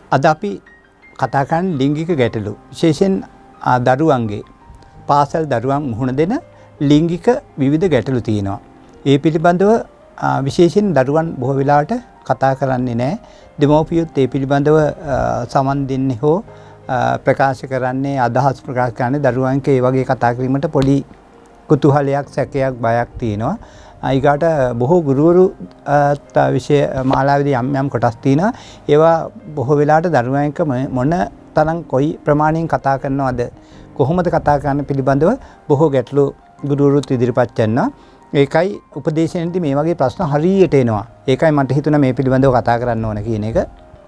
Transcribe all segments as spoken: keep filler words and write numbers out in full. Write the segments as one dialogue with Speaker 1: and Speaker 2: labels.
Speaker 1: අද අපි කතා කරන්නේ ලිංගික ගැටලු. විශේෂයෙන් දරුවන්ගේ පාසල් දරුවන් මුහුණ දෙන ලිංගික විවිධ ගැටලු තියෙනවා. ඒ පිළිබඳව විශේෂයෙන් දරුවන් බොහෝ වෙලාවට කතා කරන්නේ නැහැ. දෙමව්පියොත් ඒ පිළිබඳව සමන් දෙන්නේ හෝ ප්‍රකාශ කරන්නේ අදහස් ප්‍රකාශ කරන්නේ දරුවන්ට ඒ වගේ කතා කිරීමට පොඩි කුතුහලයක් සැකයක් බයක් තියෙනවා. ඊගාට බොහෝ ගුරුවරු විෂය මාලාවේදී යම් යම් කොටස් තියෙනවා. ඒවා බොහෝ වෙලාවට දරුවන්ට මොන තරම් කොයි ප්‍රමාණයෙන් කතා කරනවද කොහොමද කතා කරන්න පිළිබඳව බොහෝ ගැටලු ගුරුවරුත් ඉදිරිපත් කරනවා. ඒකයි උපදේශනයේදී මේ වගේ ප්‍රශ්න හරියට එනවා. ඒකයි මට හිතුණා මේ පිළිබඳව කතා කරන්න ඕන කියන එක.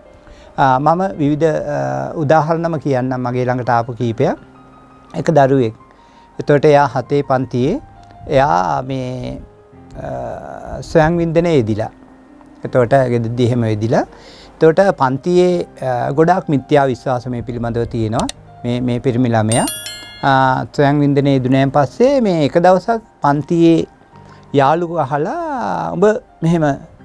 Speaker 1: මම විවිධ උදාහරණම කියන්නම් මගේ ළඟට ආපු කීපයක්. එක දරුවෙක්. එතකොට එයා හතේ පන්තියේ එයා මේ ස්වයං වින්දනයේ යෙදිලා. එතකොට ගෙදරදී එහෙම යෙදිලා. එතකොට පන්තියේ ගොඩාක් මිත්‍යා විශ්වාස මේ පිළිබඳව තියෙනවා. මේ මේ පිරිමි ළමයා ස්වයං වින්දනයේ යෙදුණාන් පස්සේ මේ එක දවසක් පන්තියේ යාළුවෝ අහලා ඔබ මෙහෙම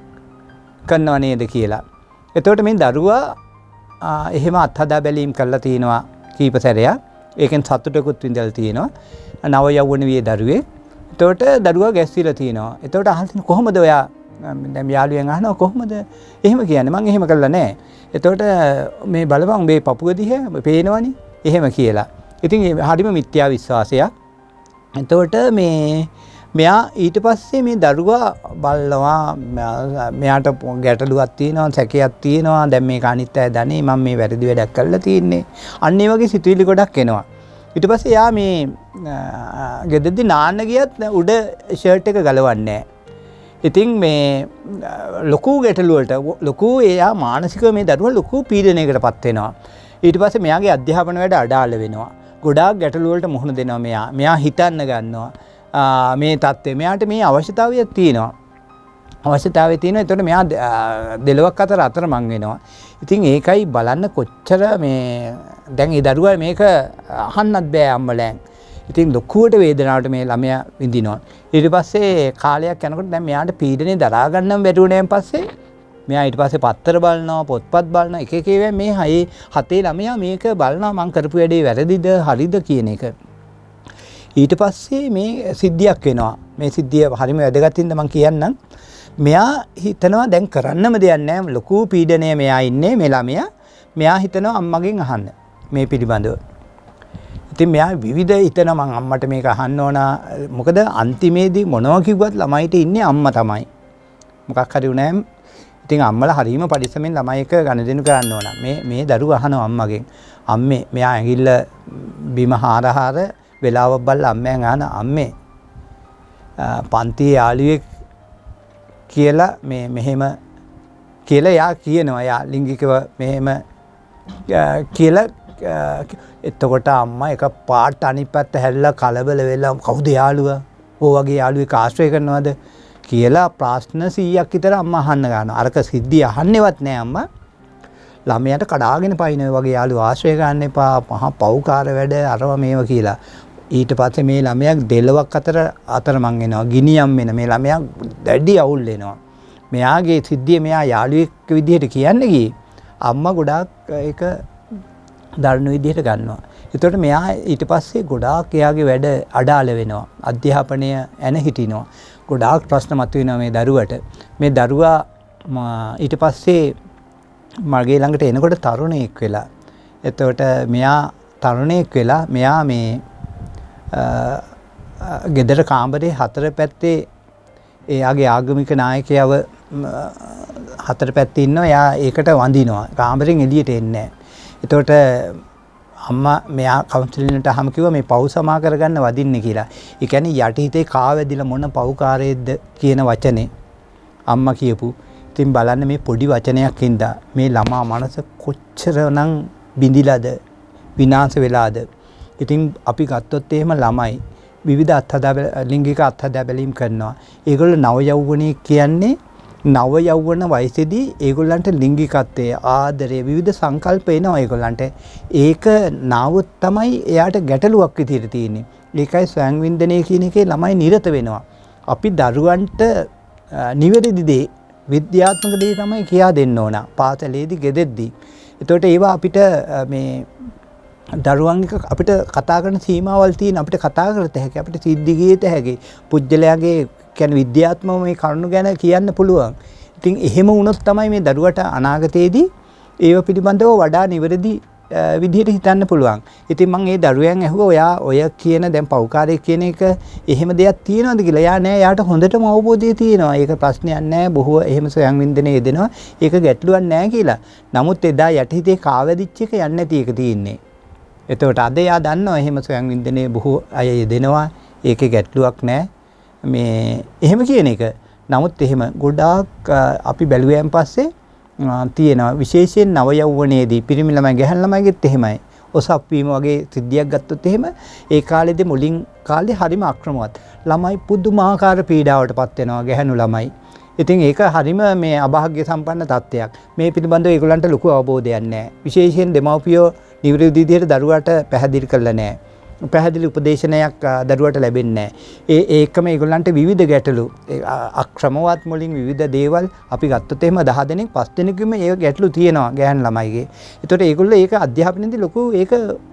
Speaker 1: කරනව නේද කියලා. එතකොට මේ දරුවා එහෙම අත්හදා බැලීම් කරලා තිනවා කීප සැරයක්. ඒකෙන් සතුටකුත් විඳලා තිනවා. නව යෞවන වියේ දරුවේ. එතකොට දරුවා ගැස්සිලා තිනවා. එතකොට අහලා කොහොමද ඔයා දැන් යාළුවෙන් අහනවා කොහොමද එහෙම කියන්නේ? මං එහෙම කළා නෑ. එතකොට මේ බලපන් මේ පපුව දිහා පේනවනේ. එහෙම කියලා. ඉතින් හරිම මිත්‍යා විශ්වාසයක්. එතකොට මේ මෙයා ඊට පස්සේ මේ දරුවා බලනවා මෙයාට ගැටලුවක් තියෙනවා සැකයක් තියෙනවා දැන් මේක අනිත් අය දන්නේ මම මේ වැරදි වැඩක් කරලා තියෙන්නේ අන්න ඒ වගේ සිතුවිලි ගොඩක් එනවා ඊට පස්සේ යා මේ ගෙදරදී නාන්න ගියත් උඩ ෂර්ට් එක ගලවන්නේ නැහැ ඉතින් මේ ලොකු ගැටලු වලට ලොකු එයා මානසිකව මේ දරුවා ලොකු පීඩනයකටපත් වෙනවා ඊට පස්සේ මෙයාගේ අධ්‍යාපන වැඩ අඩාල වෙනවා ගොඩාක් ගැටලු වලට මුහුණ දෙනවා මෙයා මෙයා හිතන්න ගන්නවා මේ තත්ත්වය මෙයාට මේ අවශ්‍යතාවයක් තියෙනවා අවශ්‍යතාවය තියෙනවා එතකොට මෙයා දෙලොවක් අතර අතරමං වෙනවා ඉතින් ඒකයි බලන්න කොච්චර මේ දැන් ඒ දරුවා මේක අහන්නත් බෑ අම්මලෙන් ඉතින් ලොකුවට වේදනාවට මේ ළමයා විඳිනවා ඊට පස්සේ කාලයක් යනකොට දැන් මෙයාට පීඩනේ දරා ගන්නම බැරි වුණාන් පස්සේ මෙයා ඊට පස්සේ පත්තර බලනවා පොත්පත් බලනවා එක එක ඒවා මේ හයේ හතේ ළමයා මේක බලනවා මං කරපු වැඩේ වැරදිද හරිද කියන එක ඊට පස්සේ මේ සිද්ධියක් වෙනවා මේ සිද්ධිය හරිම වැදගත් ඉඳ මම කියන්නම් මෙයා හිතනවා දැන් කරන්නම දෙයක් නැහැ ලොකු පීඩනය මෙයා ඉන්නේ මේ ළමයා මෙයා හිතනවා අම්මගෙන් අහන්න මේ පිළිබඳව ඉතින් මෙයා විවිධ හිතනවා මං අම්මට මේක අහන්න ඕන මොකද අන්තිමේදී මොනවා කිව්වත් ළමයිට ඉන්නේ අම්මා තමයි මොකක් හරි වුණාම ඉතින් අම්මලා හරීම පරිස්සමෙන් ළමයි එක ගනුදෙනු කරන්න ඕන මේ මේ දරුවා අහනවා අම්මගෙන් අම්මේ මෙයා ඇඟිල්ල බිම හාරහාර වෙලාවක් බලලා අම්මෙන් අහන අම්මේ පන්තියේ යාළුවෙක් කියලා මේ මෙහෙම කියලා යා කියනවා යා ලිංගිකව මෙහෙම කියලා එතකොට අම්මා එක පාට අනිත් පැත්ත හැරිලා කලබල වෙලා කවුද යාළුවා? ඕ වගේ යාළුවෙක් ආශ්‍රය කරනවද කියලා ප්‍රශ්න සීයක් විතර අම්මා අහන්න ගන්නවා. අරක සිද්ධිය අහන්නේවත් නෑ අම්මා. ළමයාට කඩාගෙන පයින් ඔය වගේ යාළුවා ආශ්‍රය ගන්න එපා. මහා පව්කාර වැඩ අරව මේව කියලා. ඊට පස්සේ මේ ළමයා දෙලොවක් අතර අතරමං වෙනවා. ගිනියම් වෙන මේ ළමයා දැඩි අවුල් වෙනවා. මෙයාගේ සිද්ධිය මෙයා යාළුවෙක් විදිහට කියන්නේ ගියේ. අම්මා ගොඩාක් ඒක දරුණු විදිහට ගන්නවා. ඒතකොට මෙයා ඊට පස්සේ ගොඩාක් එයාගේ වැඩ අඩාල වෙනවා. අධ්‍යාපනය ඇන හිටිනවා. ගොඩාක් ප්‍රශ්න මතුවෙනවා මේ දරුවට. මේ දරුවා ඊට පස්සේ මගේ ළඟට එනකොට තරුණයෙක් වෙලා. එතකොට මෙයා තරුණයෙක් වෙලා මෙයා මේ ගෙදර කාමරේ හතර පැත්තේ එයාගේ ආගමික නායකයව හතර පැත්තේ ඉන්නවා. එයා ඒකට වඳිනවා. කාමරෙන් එළියට එන්නේ නැහැ. එතකොට අම්මා මෙයා කවුන්සලින්ට අහම කිව්වා මේ පව් සමා කරගන්න වදින්නේ කියලා. ඒ කියන්නේ යටිහිතේ කා වැදිලා මොන පව්කාරයේද කියන වචනේ අම්මා කියපු. ඉතින් බලන්න මේ පොඩි වචනයක් හින්දා මේ ළමා මනස කොච්චරනම් බිඳිලාද විනාශ වෙලාද. ඉතින් අපි ගත්තොත් එහෙම ළමයි විවිධ අත්හදා ලිංගික අත්හදා බැලීම් කරනවා. ඒගොල්ලෝ නව යෞවනයේ කියන්නේ නව යෞවන වයසේදී ඒගොල්ලන්ට ලිංගිකත්වයේ ආදරය විවිධ සංකල්ප එනවා ඒගොල්ලන්ට. ඒක නාවොත් තමයි එයාට ගැටලුවක් විදිහට තියෙන්නේ. ඒකයි ස්වයං වින්දනය කියන එකේ ළමයි නිරත වෙනවා. අපි දරුවන්ට නිවැරදි දේ විද්‍යාත්මක දේ තමයි කියා දෙන්න ඕන. පාසලේදී ගෙදෙද්දී එතකොට ඒවා අපිට මේ දරුවන් එක අපිට කතා කරන සීමාවල් තියෙන අපිට කතා කරත හැකි අපිට සිද්ධි ගියත හැකි පුජ්‍යලයාගේ කියන්නේ විද්‍යාත්මක මේ කරුණු ගැන කියන්න පුළුවන්. ඉතින් එහෙම වුණොත් තමයි මේ දරුවට අනාගතයේදී ඒව පිළිබඳව වඩා නිවැරදි විදිහට හිතන්න පුළුවන්. ඉතින් මම ඒ දරුවයන් ඇහුවා ඔයා ඔය කියන දැන් පෞකාරය කියන එක එහෙම දෙයක් තියෙනවද කියලා. යා නෑ යාට හොඳටම අවබෝධය තියෙනවා. ඒක ප්‍රශ්නයක් නෑ. බොහෝ එහෙම සොයන් වින්දනයේ යෙදෙනවා. ඒක ගැටලුවක් නෑ කියලා. නමුත් එදා යටිහිතේ කාවැදිච්ච එක යන්නේ නැති එක තියෙන්නේ. එතකොට අද යා දන්නවා එහෙම සොයන් වින්දනයේ බොහෝ අය යෙදෙනවා. ඒකේ ගැටලුවක් නෑ. මේ එහෙම කියන එක. නමුත් එහෙම ගොඩාක් අපි බැලුවයන් පස්සේ තියෙනවා විශේෂයෙන් නව යෞවනයේදී පිරිමි ළමයි ගැහැණු ළමයිගෙත් එහෙමයි. ඔසප්පීම වගේ සිද්ධියක් ගත්තොත් එහෙම ඒ කාලේදී මුලින් කාලේ හරිම අක්‍රමවත්. ළමයි පුදුමාකාර පීඩාවට පත් වෙනවා ගැහැණු ළමයි. ඉතින් ඒක හරිම මේ අභාග්‍ය සම්පන්න තත්ත්වයක්. මේ පිළිබඳව ඒගොල්ලන්ට ලොකු අවබෝධයක් නැහැ. විශේෂයෙන් දෙමව්පියෝ නිවැරදි විදිහට දරුවාට පැහැදිලි කරලා නැහැ. පැහැදිලි උපදේශනයක් දරුවට ලැබෙන්නේ නැහැ. ඒ ඒකම ඒගොල්ලන්ට විවිධ ගැටලු අක්‍රමවත් මුලින් විවිධ දේවල් අපි ගත්තොත් එහෙම දහ දෙනෙක් පස් දෙනෙක්ගෙම ඒ ගැටලු තියෙනවා ගැහැණු ළමයිගේ. ඒතකොට ඒගොල්ලෝ ඒක අධ්‍යාපනයේදී ලොකු ඒක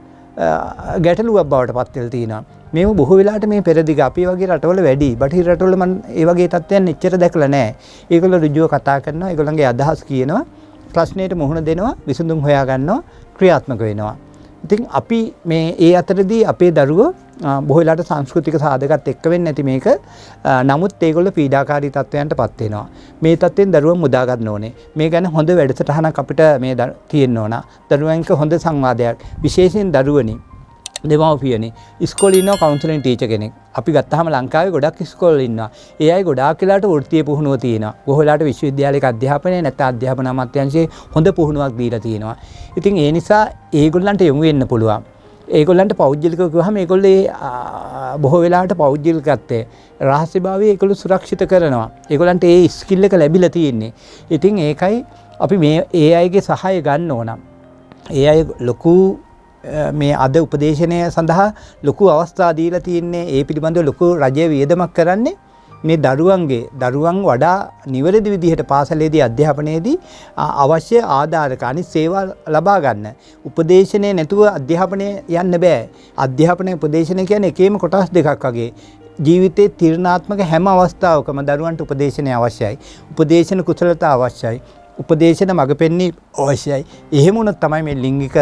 Speaker 1: ගැටලුවක් බවට පත් වෙලා තියෙනවා. මේව බොහෝ වෙලාවට මේ පෙරදිග අපි වගේ රටවල වැඩි. බටහිර රටවල මම ඒ වගේ තත්ත්වයන් එච්චර දැකලා නැහැ. ඒගොල්ලෝ ඍජුව කතා කරනවා. ඒගොල්ලන්ගේ අදහස් කියනවා. ප්‍රශ්නෙට මුහුණ දෙනවා. විසඳුම් හොයා ගන්නවා. ක්‍රියාත්මක වෙනවා. ඉතින් අපි මේ ඒ අතරදී අපේ දරුවෝ බොහෝ වෙලාවට සංස්කෘතික සාධකත් එක්ක වෙන්නේ නැති මේක. නමුත් ඒගොල්ලෝ පීඩාකාරී තත්ත්වයන්ටපත් වෙනවා. මේ තත්ත්වෙන් දරුවන් මුදා ගන්න ඕනේ. මේ ගැන හොඳ වැඩසටහනක් අපිට මේ තියෙන්න ඕන. දරුවන්ක හොඳ සංවාදයක්. විශේෂයෙන් දරුවනි දෙමව්පියනි ඉස්කෝලේ ඉන්නවා කවුන්සලින් ටීචර් කෙනෙක්. අපි ගත්තාම ලංකාවේ ගොඩක් ඉස්කෝල ඉන්නවා. ඒ අය ගොඩාක් වෙලාවට වෘත්තීය පුහුණුව තියෙනවා. බොහෝ වෙලාවට විශ්වවිද්‍යාලයක අධ්‍යාපනය නැත්නම් අධ්‍යාපන අමාත්‍යාංශයේ හොඳ පුහුණුවක් දීලා තියෙනවා. ඉතින් ඒ නිසා ඒගොල්ලන්ට යොමු වෙන්න පුළුවන්. ඒගොල්ලන්ට පෞද්ගලිකව කිව්වහම ඒගොල්ලෝ බොහෝ වෙලාවට පෞද්ගලිකත්වයේ රහස්‍යභාවය ඒගොල්ලෝ සුරක්ෂිත කරනවා. ඒගොල්ලන්ට ඒ ස්කිල් එක ලැබිලා තියෙන්නේ. ඉතින් ඒකයි අපි මේ ඒ අයගේ සහාය ගන්න ඕන. ඒ අය ලොකු මේ අද උපදේශනය සඳහා ලොකු අවස්ථා දීලා තියෙන්නේ. ඒ පිළිබඳව ලොකු රජයේ වියදමක් කරන්නේ මේ දරුවන්ගේ දරුවන් වඩා නිවැරදි විදිහට පාසලේදී අධ්‍යාපනයේදී අවශ්‍ය ආධාරක අනිත් සේවා ලබා ගන්න. උපදේශනය නැතුව අධ්‍යාපනය යන්න බෑ. අධ්‍යාපනයේ උපදේශනය කියන්නේ එකේම කොටස් දෙකක් වගේ. ජීවිතයේ තීරණාත්මක හැම අවස්ථාවකම දරුවන්ට උපදේශනය අවශ්‍යයි. උපදේශන කුසලතා අවශ්‍යයි. උපදේශන මඟ පෙන්වීම අවශ්‍යයි. එහෙම වුණොත් තමයි මේ ලිංගික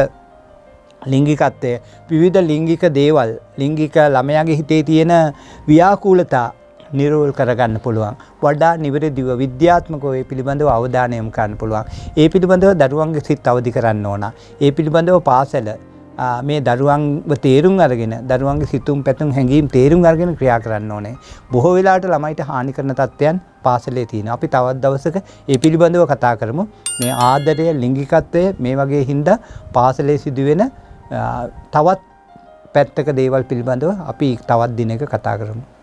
Speaker 1: ලිංගිකත්වය විවිධ ලිංගික දේවල් ලිංගික ළමයාගේ හිතේ තියෙන ව්‍යාකූලතා නිරෝල් කරගන්න පුළුවන්. වඩා නිවැරදිව විද්‍යාත්මකව ඒ පිළිබඳව අවධානය යොමු කරන්න පුළුවන්. ඒ පිළිබඳව දරුවන්ගේ සිත් අවදි කරන්න ඕන. ඒ පිළිබඳව පාසල මේ දරුවන්ව තේරුම් අරගෙන දරුවන්ගේ සිතුම් පැතුම් හැඟීම් තේරුම් අරගෙන ක්‍රියා කරන්න ඕනේ. බොහෝ වෙලාවට ළමයිට හානි කරන තත්ත්වයන් පාසලේ තියෙනවා. අපි තවත් දවසක ඒ පිළිබඳව කතා කරමු. මේ ආදරය ලිංගිකත්වය මේ වගේ හින්දා පාසලේ සිදුවෙන තවත් පැත්තක දේවල් පිළිබඳව අපි තවත් දිනක කතා කරමු.